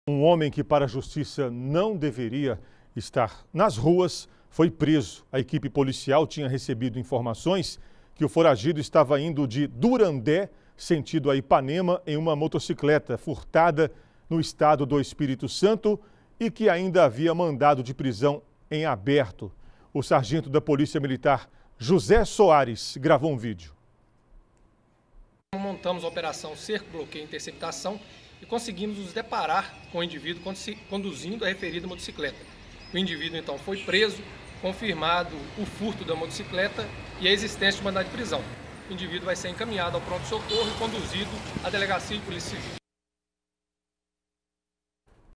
Um homem que para a justiça não deveria estar nas ruas foi preso. A equipe policial tinha recebido informações que o foragido estava indo de Durandé, sentido a Ipanema, em uma motocicleta furtada no estado do Espírito Santo e que ainda havia mandado de prisão em aberto. O sargento da Polícia Militar, José Soares, gravou um vídeo. Montamos a operação Cerco, Bloqueio e Interceptação e conseguimos nos deparar com o indivíduo conduzindo a referida motocicleta. O indivíduo então foi preso, confirmado o furto da motocicleta e a existência de mandado de prisão. O indivíduo vai ser encaminhado ao pronto-socorro e conduzido à Delegacia de Polícia Civil.